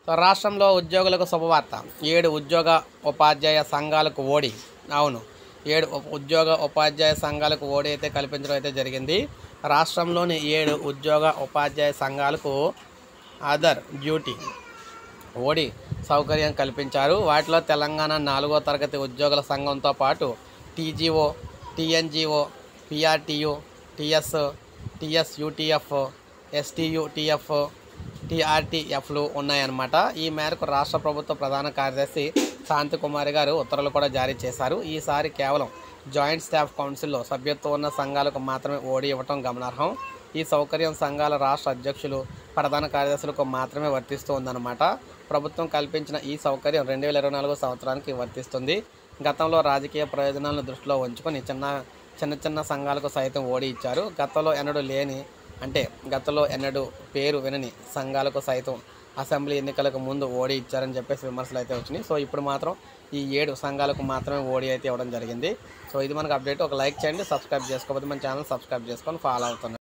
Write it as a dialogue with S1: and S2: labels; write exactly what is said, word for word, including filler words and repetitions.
S1: So రాష్ట్రంలో ఉద్యోగులకు శుభవార్త. ఏడు ఉద్యోగ ఉపాధ్యాయ సంఘాలకు ఓడి. అవును, ఏడు ఉద్యోగ ఉపాధ్యాయ సంఘాలకు ఓడి అయితే కల్పించడం అయితే జరిగింది. రాష్ట్రంలోని ఏడు ఉద్యోగ ఉపాధ్యాయ సంఘాలకు అదర్ డ్యూటీ ఓడి సౌకర్యం కల్పించారు. వాటిలో తెలంగాణ నాలుగో తరగతి ఉద్యోగుల సంఘంతో పాటు TGO, TNGO, PRTU, TS, TSUTF, STUTF, టీఆర్టీఎఫ్లు ఉన్నాయన్నమాట. ఈ మేరకు రాష్ట్ర ప్రభుత్వ ప్రధాన కార్యదర్శి శాంతికుమారి గారు ఉత్తర్వులు కూడా జారీ చేశారు. ఈసారి కేవలం జాయింట్ స్టాఫ్ కౌన్సిల్లో సభ్యత్వం ఉన్న సంఘాలకు మాత్రమే ఓడి ఇవ్వటం గమనార్హం. ఈ సౌకర్యం సంఘాల రాష్ట్ర అధ్యక్షులు, ప్రధాన కార్యదర్శులకు మాత్రమే వర్తిస్తూ ఉందన్నమాట. ప్రభుత్వం కల్పించిన ఈ సౌకర్యం రెండు వేల ఇరవై నాలుగో సంవత్సరానికి వర్తిస్తుంది. గతంలో రాజకీయ ప్రయోజనాలను దృష్టిలో ఉంచుకొని చిన్న చిన్న చిన్న సంఘాలకు సైతం ఓడి ఇచ్చారు. గతంలో ఎన్నడూ లేని అంటే గతంలో ఎన్నడూ పేరు వినని సంఘాలకు సైతం అసెంబ్లీ ఎన్నికలకు ముందు ఓడి ఇచ్చారని చెప్పేసి విమర్శలు అయితే వచ్చినాయి. సో ఇప్పుడు మాత్రం ఈ ఏడు సంఘాలకు మాత్రమే ఓడి అయితే ఇవ్వడం జరిగింది. సో ఇది మనకు అప్డేట్. ఒక లైక్ చేయండి, సబ్స్క్రైబ్ చేసుకోకపోతే మన ఛానల్ సబ్స్క్రైబ్ చేసుకొని ఫాలో అవుతుంది.